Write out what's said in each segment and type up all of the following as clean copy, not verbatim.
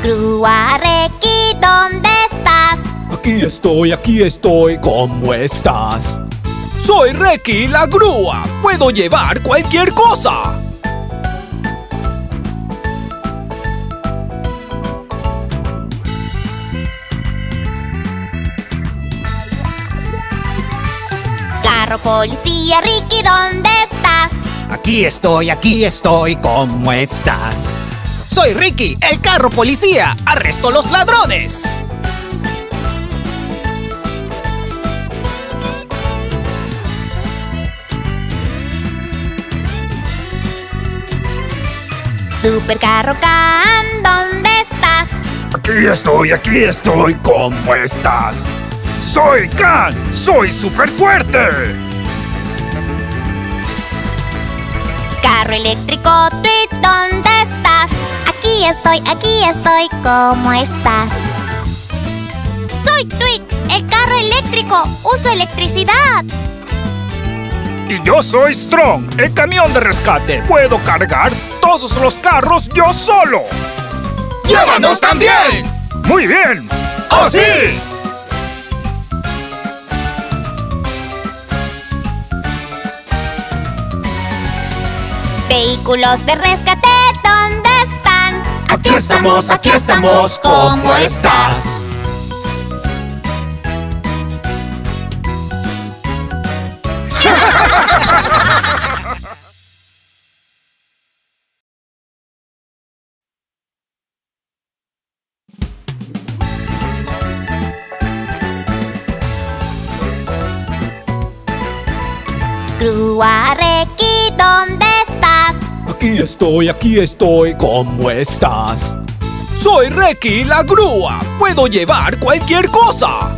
Grúa Reki, ¿dónde estás? Aquí estoy, ¿cómo estás? Soy Reki la grúa, puedo llevar cualquier cosa. Carro policía, Ricky, ¿dónde estás? Aquí estoy, ¿cómo estás? Soy Ricky, el carro policía, arresto los ladrones. Supercarro Can, ¿dónde estás? Aquí estoy, ¿cómo estás? Soy Can, soy súper fuerte. Carro eléctrico Tweet, ¿dónde estás? Aquí estoy, ¿cómo estás? Soy Tweet, el carro eléctrico, uso electricidad. Y yo soy Strong, el camión de rescate. Puedo cargar todos los carros yo solo. ¡Llévanos también! ¡Muy bien! ¡Oh, sí! Vehículos de rescate, ¿dónde están? Aquí estamos, ¿cómo estás? Grúa Reki, ¿dónde estás? Aquí estoy, ¿cómo estás? Soy Reki la grúa, puedo llevar cualquier cosa.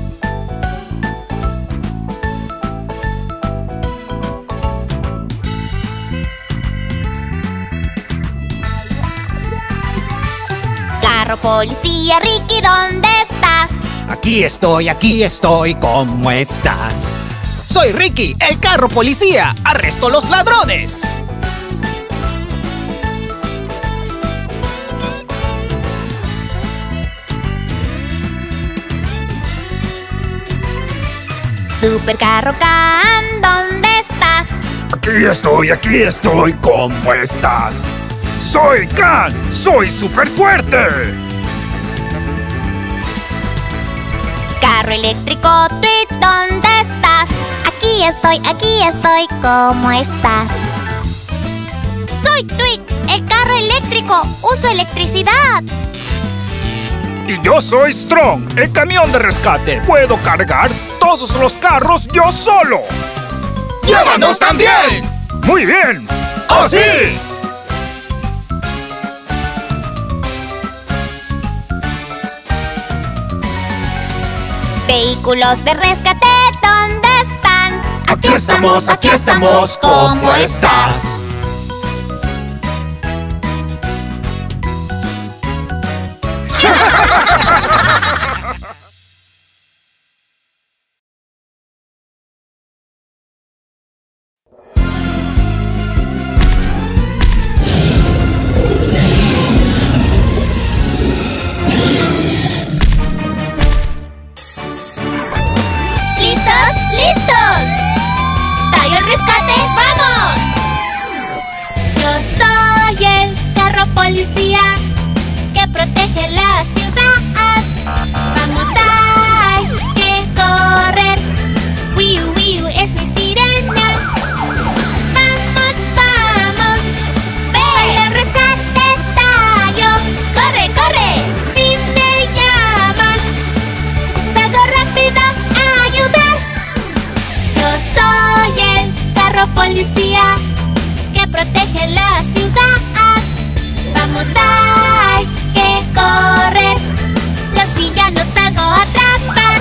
Carro policía, Ricky, ¿dónde estás? Aquí estoy, ¿cómo estás? Soy Ricky, el carro policía, arresto los ladrones. Supercarro Can, ¿dónde estás? Aquí estoy, ¿cómo estás? Soy Can, soy súper fuerte. Carro eléctrico Tweet, ¿dónde estás? Aquí estoy, ¿cómo estás? Soy Tweet, el carro eléctrico, uso electricidad. Y yo soy Strong, el camión de rescate. Puedo cargar todos los carros yo solo. ¡Llévanos también! ¡Muy bien! ¡Oh, sí! Vehículos de rescate, ¿dónde están? Aquí estamos, ¿cómo estás? ¡Listos! ¡Tayo al rescate! ¡Vamos! Yo soy el carro policía que protege la ciudad. Vamos, hay que correr. Wiu, wiu, es mi sirena. Vamos, ve. Soy el rescate Tayo. ¡Corre! Si me llamas, salgo rápido a ayudar. Yo soy el carro policía que protege la ciudad. Vamos, hay que correr. Los villanos salgo a atrapar.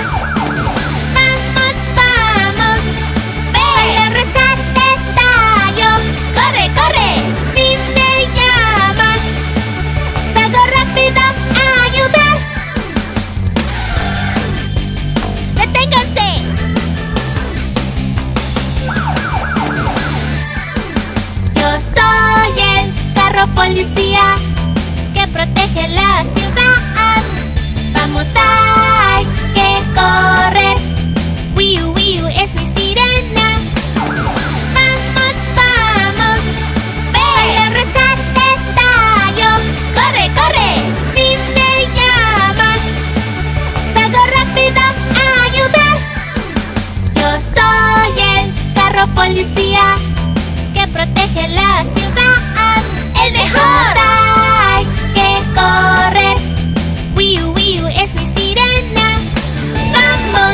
Vamos, ve. Soy el rescate Tayo. ¡Corre! Si me llamas, salgo rápido a ayudar. ¡Deténganse! Yo soy el carro policía que protege la ciudad. Vamos, hay que correr. Wiu, wiu, es mi sirena. Vamos, vamos. Ve al rescate, Tayo. Corre, corre, si me llamas. Salgo rápido a ayudar. Yo soy el carro policía que protege la ciudad. ¡El mejor! Hay que correr. Wiu, wiu, es mi sirena. ¡Vamos!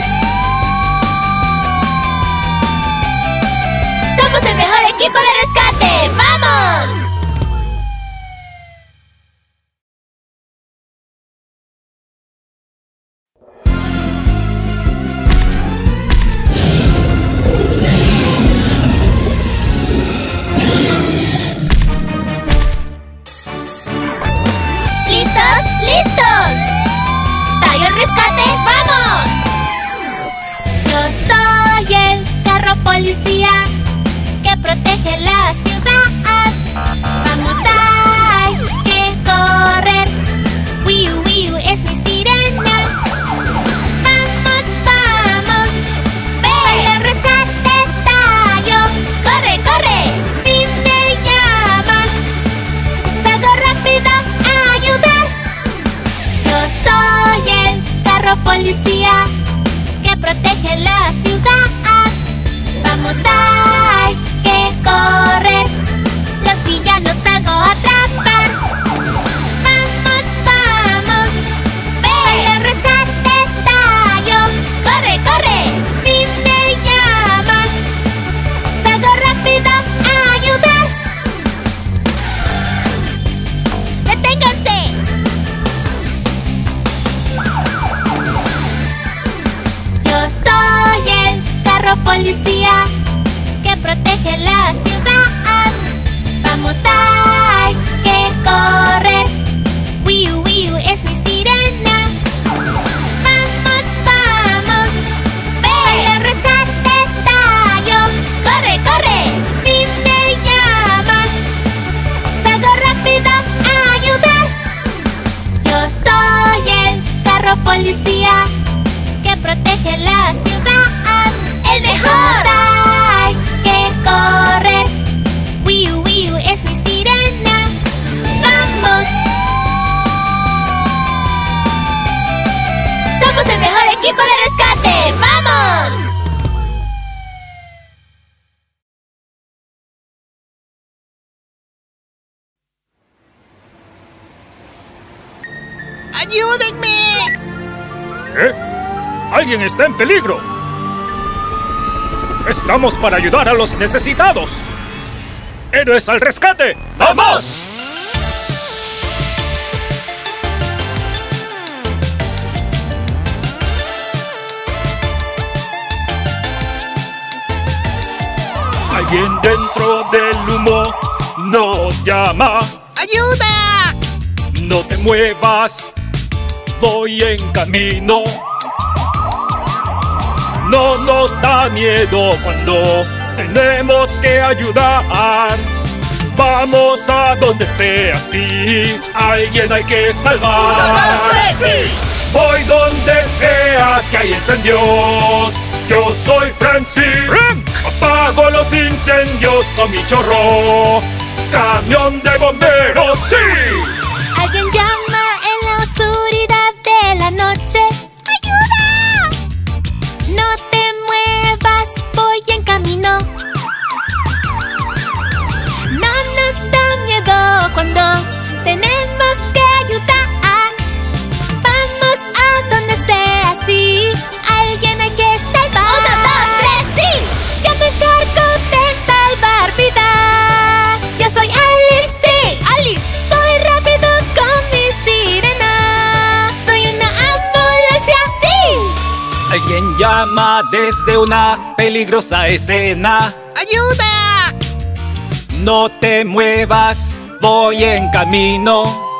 ¡Somos el mejor equipo de rescate! ¡Vamos! ¿Listos? ¡Listos! ¡Tayo al rescate! ¡Vamos! Yo soy el carro policía que protege la ciudad. Vamos, hay que correr. Wiu, wiu, es mi sirena. Vamos, vamos. Ve al rescate, Tayo. Corre, corre, si me llamas. Salgo rápido a ayudar. Yo soy el carro policía que protege la ciudad. Vamos, hay que correr. Los villanos salgo a atrapar. Vamos, vamos. Ve al rescate, Tayo. Corre, corre, si me llamas. Salgo rápido a ayudar. ¡Deténganse! Yo soy el carro policía que protege la ciudad. Vamos, hay que correr. Wiu, wiu, es mi sirena. Vamos, vamos. Ve al rescate, Tayo. Corre, corre, si me llamas. Salgo rápido a ayudar. Yo soy el carro policía que protege la ciudad. ¡El mejor! Hay que correr. Wiu, wiu, es mi sirena. ¡Vamos! ¡Somos el mejor equipo de rescate! ¡Vamos! ¡Ayúdenme! ¿Qué? ¡Alguien está en peligro! ¡Estamos para ayudar a los necesitados! ¡Héroes al rescate! ¡Vamos! Alguien dentro del humo nos llama. ¡Ayuda! No te muevas, voy en camino. No nos da miedo cuando tenemos que ayudar. Vamos a donde sea, sí, alguien hay que salvar. ¡1, 2, 3, sí! Voy donde sea que hay incendios. Yo soy Francis. ¡Frank! Apago los incendios con mi chorro. Camión de bomberos, sí. Alguien llama en la oscuridad de la noche. ¡Ayuda! No te muevas, voy en camino. No nos da miedo cuando tenemos que ayudar. Vamos a donde sea, sí, alguien hay que salvar. 1, 2, 3, sí. Yo me encargo de salvar vidas. Yo soy Alice, sí. Alice. Soy rápido con mi sirena. Soy una ambulancia, sí. Alguien llama desde una peligrosa escena. ¡Ayuda! No te muevas, voy en camino.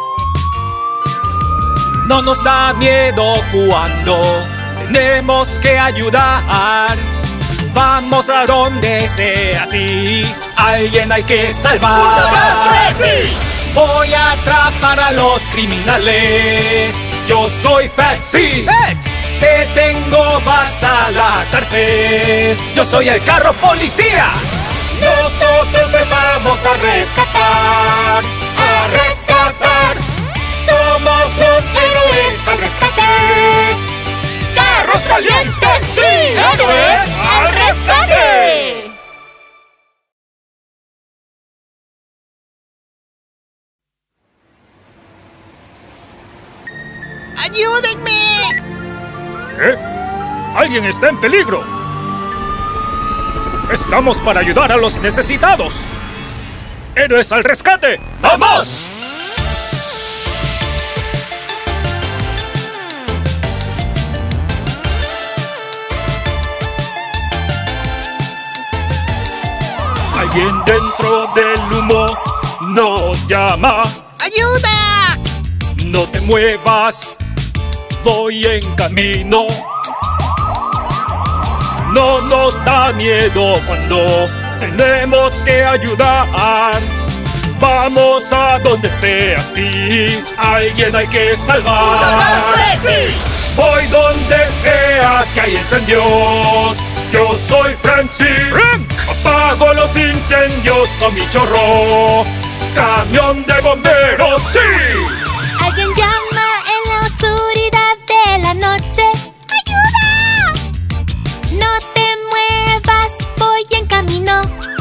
No nos da miedo cuando tenemos que ayudar. Vamos a donde sea, sí, alguien hay que salvar. 1, 2, 3, sí. Voy a atrapar a los criminales. Yo soy Patsy. Te tengo, vas a la cárcel. Yo soy el carro policía. Nosotros te vamos a rescatar. A rescatar. Somos los héroes al rescate. ¡Carros valientes! ¡Sí! ¡Héroes al rescate! ¡Ayúdenme! ¿Qué? ¡Alguien está en peligro! ¡Estamos para ayudar a los necesitados! ¡Héroes al rescate! ¡Vamos! Alguien dentro del humo nos llama. ¡Ayuda! No te muevas, voy en camino. No nos da miedo cuando tenemos que ayudar. Vamos a donde sea, sí, alguien hay que salvar. 1, 2, 3, sí. Voy donde sea que hay incendios. Yo soy Francie. Apago los incendios con mi chorro. Camión de bomberos, sí. Alguien llama en la oscuridad de la noche. ¡Ayuda! No te muevas, voy en camino.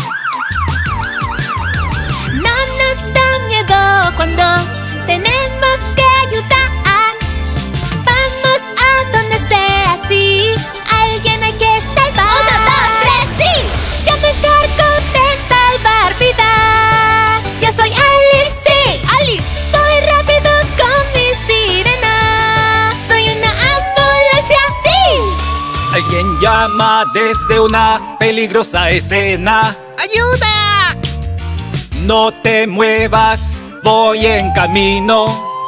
No nos da miedo cuando tenemos que ayudar. Vamos a donde sea, sí, alguien hay que salvar. 1, 2, 3, sí. Yo me encargo de salvar vidas. Yo soy Alice, sí, Alice. Soy rápido con mi sirena. Soy una ambulancia, sí. Alguien llama desde una peligrosa escena. ¡Ayuda! No te muevas, voy en camino.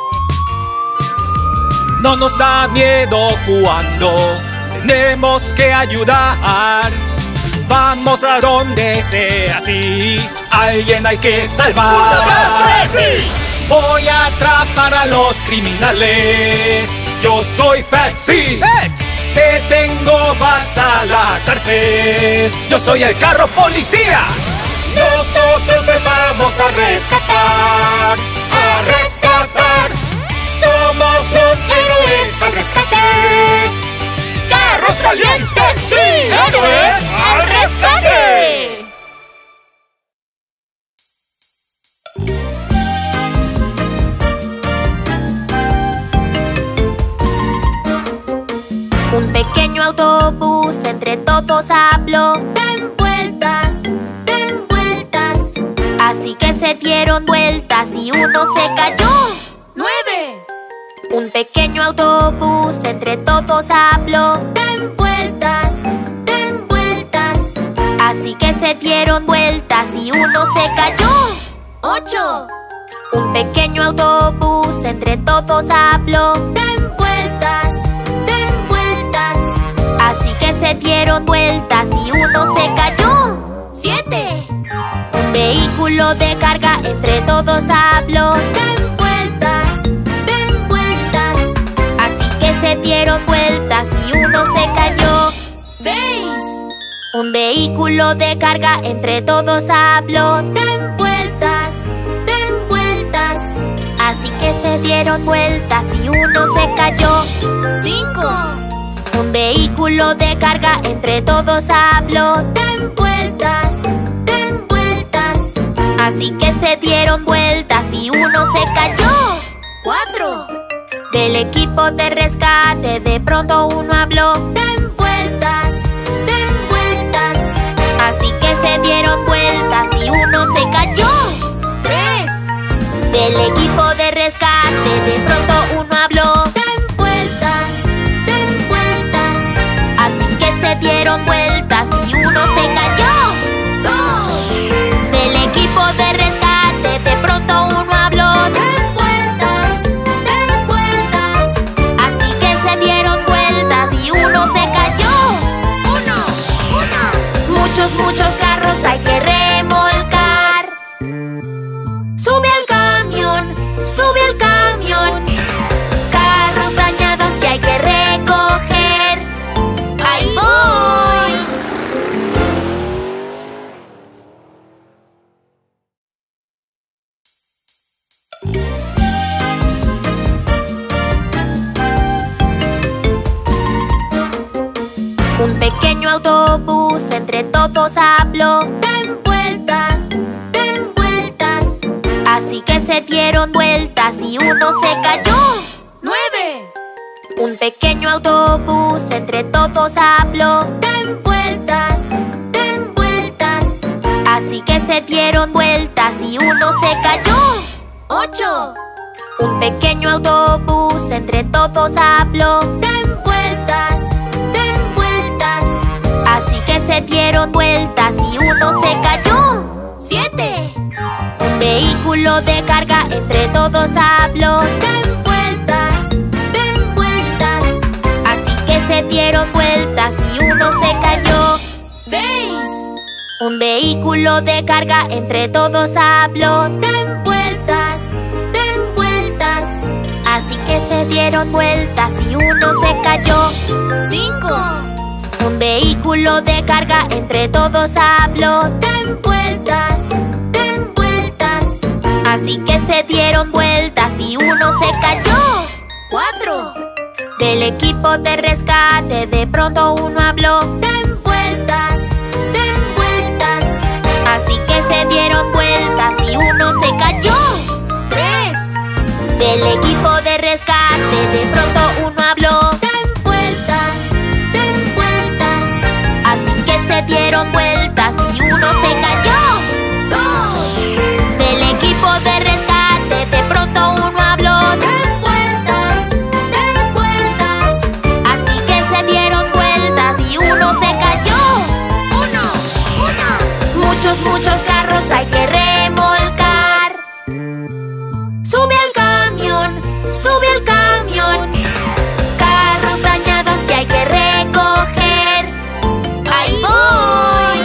No nos da miedo cuando tenemos que ayudar. Vamos a donde sea, sí, alguien hay que salvar. 1, 2, 3, sí. Voy a atrapar a los criminales. Yo soy Patsy. Te tengo, vas a la cárcel. Yo soy el carro policía. Nosotros te vamos a rescatar. A rescatar. Somos los héroes al rescate. ¡Carros valientes! ¡Sí! ¡Héroes al rescate! Un pequeño autobús entre todos habló. Den vueltas, den vueltas. Así que se dieron vueltas y uno se cayó. 9. Un pequeño autobús entre todos habló. Den vueltas, den vueltas. Así que se dieron vueltas y uno se cayó. 8. Un pequeño autobús entre todos habló. Den vueltas, den vueltas. Así que se dieron vueltas y uno se cayó. 7. Un vehículo de carga entre todos habló. Den vueltas, den vueltas. Así que se dieron vueltas y uno se cayó. 6. Un vehículo de carga entre todos habló. Den vueltas, den vueltas. Así que se dieron vueltas y uno se cayó. 5. Un vehículo de carga entre todos habló. Den vueltas, den vueltas. Así que se dieron vueltas y uno se cayó. 4. Del equipo de rescate de pronto uno habló. Den vueltas, den vueltas. Así que se dieron vueltas y uno se cayó. 3. Del equipo de rescate de pronto uno habló. Den vueltas, den vueltas. Así que se dieron vueltas y uno se cayó. 2. Del equipo de rescate de pronto uno habló. Den vueltas, den vueltas. Así que se dieron vueltas y uno se cayó. 1. Muchos carros hay que remolcar. Sube al camión, sube al camión. Carros autobús entre todos habló: den vueltas, den vueltas. Así que se dieron vueltas y uno se cayó. 9. Un pequeño autobús entre todos habló: den vueltas, den vueltas. Así que se dieron vueltas y uno se cayó. 8. Un pequeño autobús entre todos habló: den vueltas, den vueltas. Así que se dieron vueltas y uno se cayó. 7. Un vehículo de carga entre todos habló: den vueltas, den vueltas. Así que se dieron vueltas y uno se cayó. 6. Un vehículo de carga entre todos habló: den vueltas, den vueltas. Así que se dieron vueltas y uno se cayó. 5. Un vehículo de carga entre todos habló: den vueltas, den vueltas. Así que se dieron vueltas y uno se cayó. 4. Del equipo de rescate de pronto uno habló: den vueltas, den vueltas. Así que se dieron vueltas y uno se cayó. 3. Del equipo de rescate de pronto uno habló: den vueltas, den vueltas. Así que se dieron vueltas y uno se cayó. 2. Del equipo de rescate de pronto uno habló: den vueltas, den vueltas. Así que se dieron vueltas y uno se cayó. 1. Muchos, muchos carros hay que remolcar. Sube al camión, sube al camión. Carros dañados que hay que recoger. ¡Ahí voy!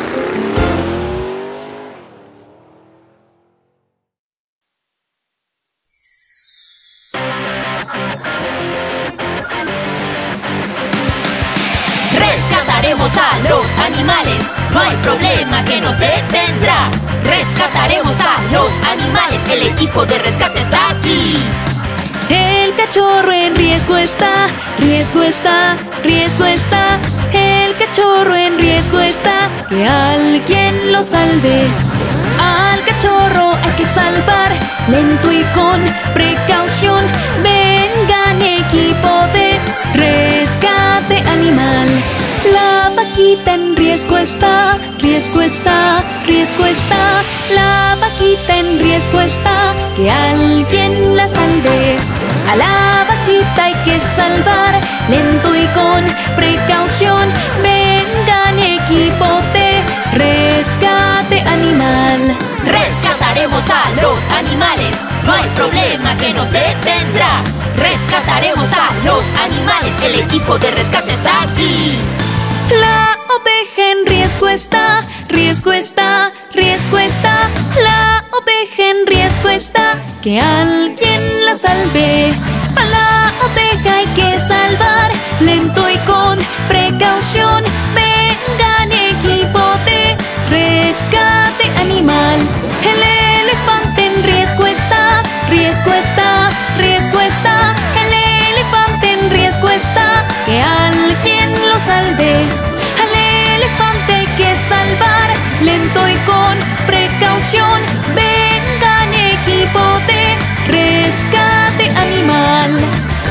Rescataremos a los animales, no hay problema que nos detendrá. Rescataremos a los animales, el equipo de rescate está aquí. El cachorro en riesgo está, riesgo está, riesgo está. El cachorro en riesgo está, que alguien lo salve. Al cachorro hay que salvar, lento y con precaución. Vengan equipo de rescate animal. La vaquita en riesgo está, riesgo está, riesgo está. La vaquita en riesgo está, que alguien la salve. A la vaquita hay que salvar, lento y con precaución. Vengan equipo de rescate animal. Rescataremos a los animales, no hay problema que nos detendrá. Rescataremos a los animales, el equipo de rescate está aquí. La oveja en riesgo está, riesgo está, riesgo está. La oveja en riesgo está, que alguien la salve. A la oveja hay que salvar, lento y con precaución. Vengan equipo de rescate animal. El elefante en riesgo está, riesgo está, riesgo está. El elefante en riesgo está, que alguien lo salve. Al elefante hay que salvar, lento y con precaución. Vengan equipo de rescate animal.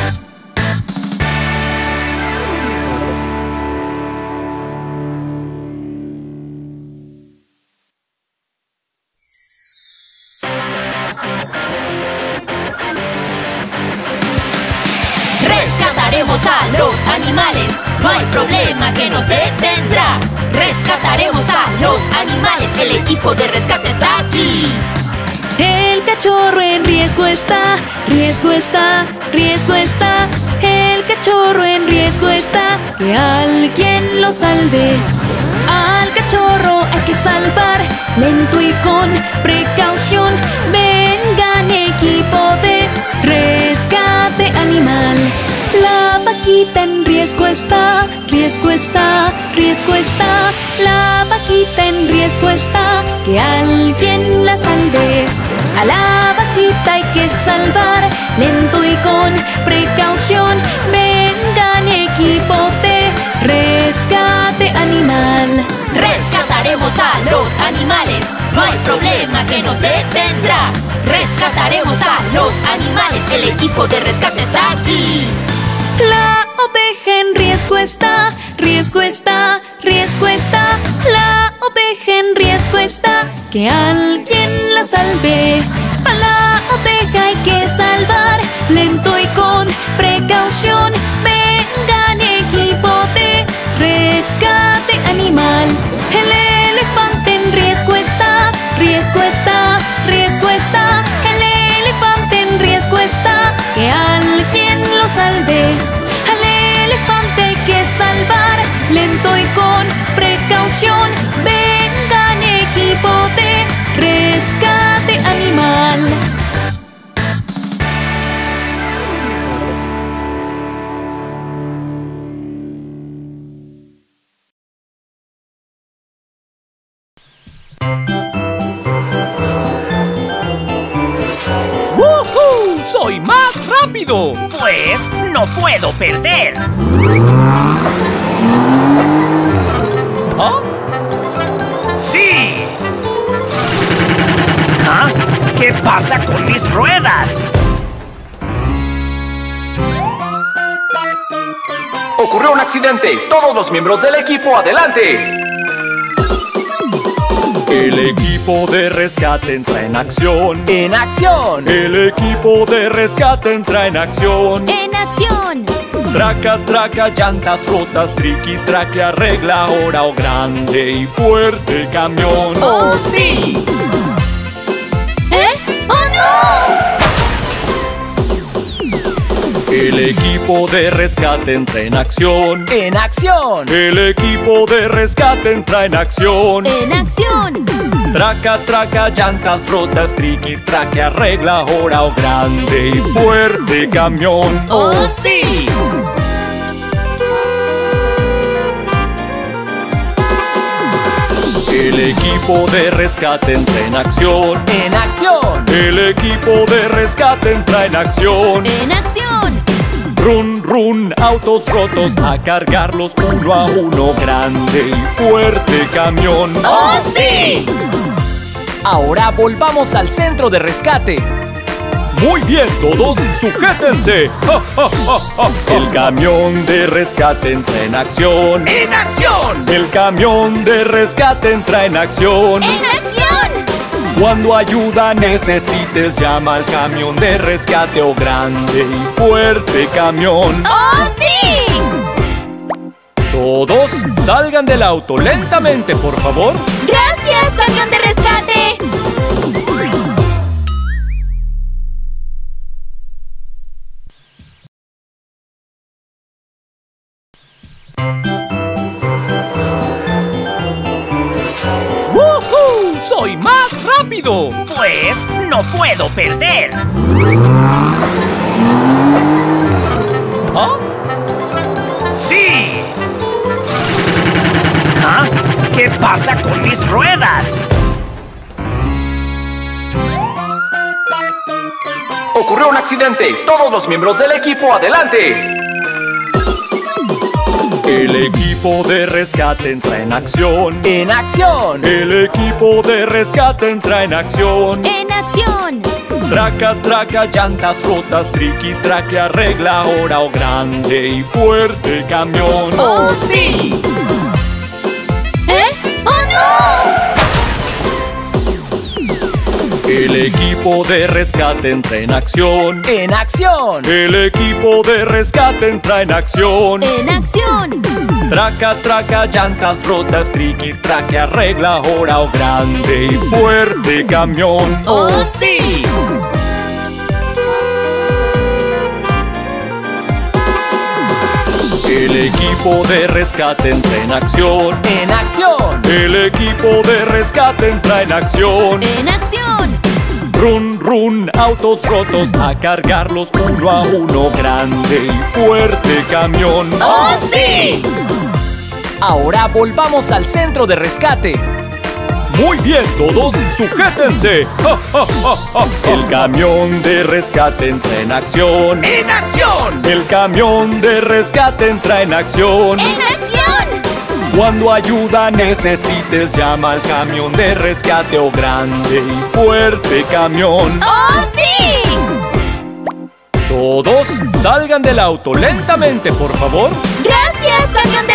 Rescataremos a los animales, no hay problema que nos detendrá. Rescataremos a los animales, el equipo de rescate está aquí. El cachorro en riesgo está, riesgo está, riesgo está. El cachorro en riesgo está, que alguien lo salve. Al cachorro hay que salvar, lento y con precaución. Vengan equipo de rescate animal. La vaquita en riesgo está, riesgo está, riesgo está. La vaquita en riesgo está, que alguien la salve. A la vaquita hay que salvar, lento y con precaución. Vengan equipo de rescate no hay problema que nos detendrá. Rescataremos a los animales, el equipo de rescate está aquí. La oveja en riesgo está, riesgo está, riesgo está. La oveja en riesgo está, que alguien la salve. A la oveja hay que salvar, lento y con precaución. Vengan equipo de rescate animal. El elefante en riesgo está, riesgo está, riesgo está. El elefante en riesgo está, que alguien lo salve. Al elefante hay que salvar, lento y con precaución. Vengan equipo de rescate animal. ¡Woohoo! ¡Soy más rápido! Pues no puedo perder. ¿Ah? ¡Sí! ¿Ah? ¿Qué pasa con mis ruedas? Ocurrió un accidente. Todos los miembros del equipo, adelante. El equipo de rescate entra en acción. ¡En acción! El equipo de rescate entra en acción. ¡En acción! Traca, traca, llantas rotas, triqui, traque, arregla ahora, oh grande y fuerte camión. ¡Oh, sí! ¡Oh, no! El equipo de rescate entra en acción. ¡En acción! El equipo de rescate entra en acción. ¡En acción! Traca, traca, llantas rotas, triqui, traque, arregla ahora, oh grande y fuerte camión. ¡Oh, sí! El equipo de rescate entra en acción. ¡En acción! El equipo de rescate entra en acción. ¡En acción! Run, run, autos rotos, a cargarlos uno a uno, grande y fuerte camión. ¡Oh, sí! Ahora volvamos al centro de rescate. Muy bien, todos, sujétense. ¡Ja, ja, ja, ja! El camión de rescate entra en acción. ¡En acción! El camión de rescate entra en acción. ¡En acción! Cuando ayuda necesites, llama al camión de rescate, oh grande y fuerte camión. ¡Oh, sí! Todos salgan del auto lentamente, por favor. ¡Gracias, camión de rescate! ¡Woohoo! ¡Soy más rápido! Pues no puedo perder. ¿Ah? ¡Sí! ¿Ah? ¿Qué pasa con mis ruedas? Ocurrió un accidente. Todos los miembros del equipo, adelante. El equipo de rescate entra en acción. ¡En acción! El equipo de rescate entra en acción. ¡En acción! Traca, traca, llantas rotas, triqui, traque, arregla ahora, oh grande y fuerte camión. ¡Oh, sí! ¡Oh, no! El equipo de rescate entra en acción. ¡En acción! El equipo de rescate entra en acción. ¡En acción! Traca, traca, llantas rotas, triqui, traque, arregla ahora, oh grande y fuerte camión. ¡Oh, sí! El equipo de rescate entra en acción. ¡En acción! El equipo de rescate entra en acción. ¡En acción! Run, run, autos rotos, a cargarlos uno a uno, grande y fuerte camión. ¡Oh, sí! Ahora volvamos al centro de rescate. Muy bien, todos, sujétense. ¡Ja, ja, ja, ja! El camión de rescate entra en acción. ¡En acción! El camión de rescate entra en acción. ¡En acción! Cuando ayuda necesites, llama al camión de rescate o grande y fuerte camión. ¡Oh, sí! Todos salgan del auto lentamente, por favor. ¡Gracias, camión